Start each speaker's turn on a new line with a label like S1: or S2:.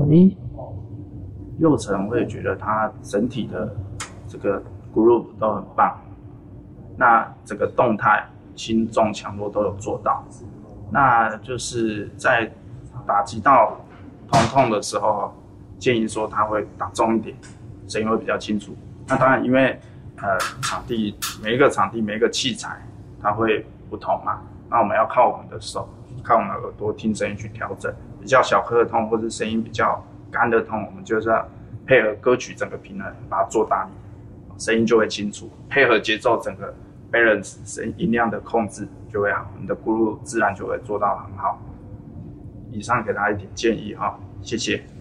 S1: 宥辰我也觉得他整体的这个 group 都很棒，那整个动态、轻重强弱都有做到。那就是在打击到瞳孔的时候，建议说他会打重一点，声音会比较清楚。那当然，因为场地每一个场地每一个器材它会不同嘛，那我们要靠我们的手、靠我们的耳朵听声音去调整。比较小颗的痛或是声音比较干的痛，我们就是要配合歌曲整个平衡，把它做大力，声音就会清楚。配合节奏整个 balance 声音量的控制就会好，你的咕噜自然就会做到很好。以上给大家一点建议哈，谢谢。